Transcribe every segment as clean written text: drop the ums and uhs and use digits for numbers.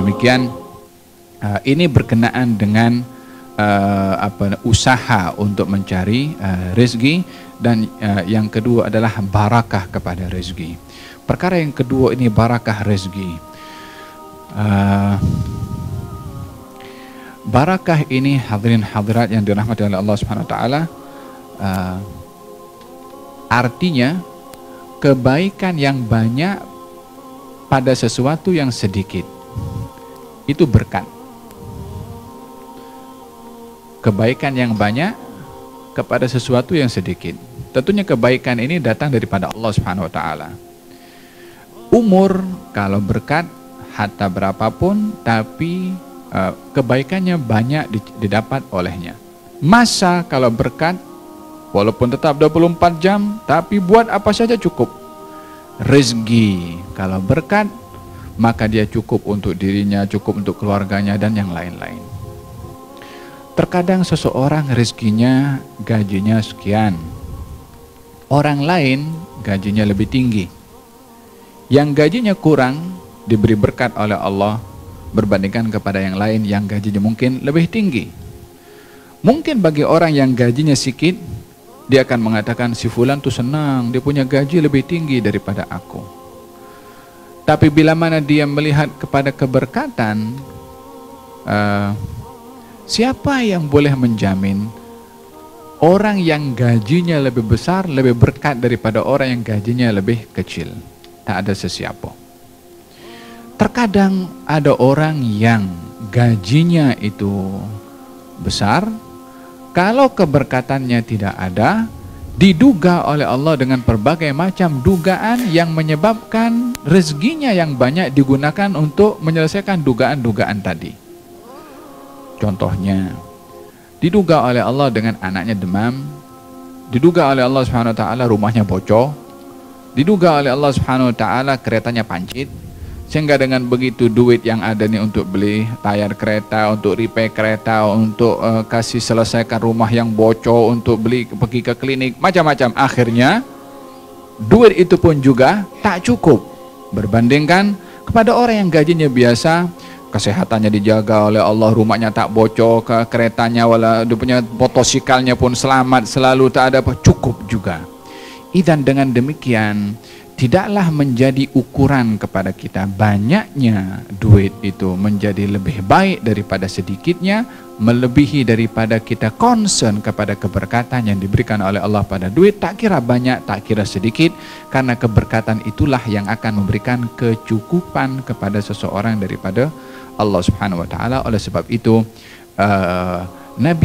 demikian ini berkenaan dengan usaha untuk mencari rezeki, dan yang kedua adalah barakah kepada rezeki. Perkara yang kedua ini barakah rezeki. Barakah ini hadirin hadirat yang dirahmati oleh Allah Subhanahu wa taala, artinya kebaikan yang banyak pada sesuatu yang sedikit. Itu berkat. Kebaikan yang banyak kepada sesuatu yang sedikit. Tentunya kebaikan ini datang daripada Allah Subhanahu wa taala. Umur kalau berkat hatta berapapun, tapi kebaikannya banyak didapat olehnya. Masa kalau berkat walaupun tetap 24 jam, tapi buat apa saja cukup. Rezeki kalau berkat, maka dia cukup untuk dirinya, cukup untuk keluarganya, dan yang lain-lain. Terkadang seseorang rezekinya gajinya sekian, orang lain gajinya lebih tinggi. Yang gajinya kurang diberi berkat oleh Allah berbandingkan kepada yang lain yang gajinya mungkin lebih tinggi. Mungkin bagi orang yang gajinya sedikit, dia akan mengatakan si fulan tuh senang, dia punya gaji lebih tinggi daripada aku. Tapi bila mana dia melihat kepada keberkatan, siapa yang boleh menjamin orang yang gajinya lebih besar lebih berkat daripada orang yang gajinya lebih kecil? Tak ada sesiapa. Terkadang ada orang yang gajinya itu besar, kalau keberkatannya tidak ada, diduga oleh Allah dengan berbagai macam dugaan yang menyebabkan rezekinya yang banyak digunakan untuk menyelesaikan dugaan-dugaan tadi. Contohnya, diduga oleh Allah dengan anaknya demam, diduga oleh Allah Subhanahu wa taala rumahnya bocor, diduga oleh Allah Subhanahu wa taala keretanya pancit, sehingga dengan begitu duit yang ada nih untuk beli tayar kereta, untuk repair kereta, untuk kasih selesaikan rumah yang bocor, untuk beli pergi ke klinik, macam-macam. Akhirnya duit itu pun juga tak cukup berbandingkan kepada orang yang gajinya biasa, kesehatannya dijaga oleh Allah, rumahnya tak bocor, ke keretanya wala dia punya motosikalnya pun selamat selalu, tak ada apa, cukup juga. Dan dengan demikian tidaklah menjadi ukuran kepada kita banyaknya duit itu menjadi lebih baik daripada sedikitnya, melebihi daripada kita concern kepada keberkatan yang diberikan oleh Allah pada duit, tak kira banyak, tak kira sedikit, karena keberkatan itulah yang akan memberikan kecukupan kepada seseorang daripada Allah Subhanahu wa taala. Oleh sebab itu Nabi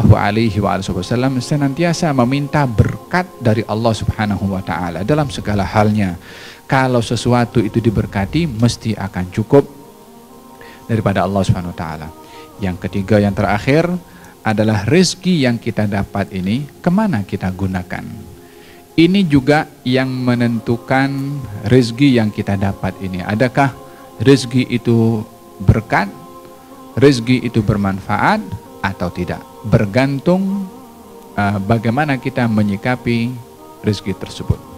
SAW senantiasa meminta berkat dari Allah Subhanahu wa taala dalam segala halnya. Kalau sesuatu itu diberkati, mesti akan cukup daripada Allah Subhanahu wa taala. Yang ketiga, yang terakhir adalah rezeki yang kita dapat ini kemana kita gunakan. Ini juga yang menentukan rezeki yang kita dapat ini. Adakah rezeki itu berkat, rezeki itu bermanfaat atau tidak, bergantung bagaimana kita menyikapi rezeki tersebut.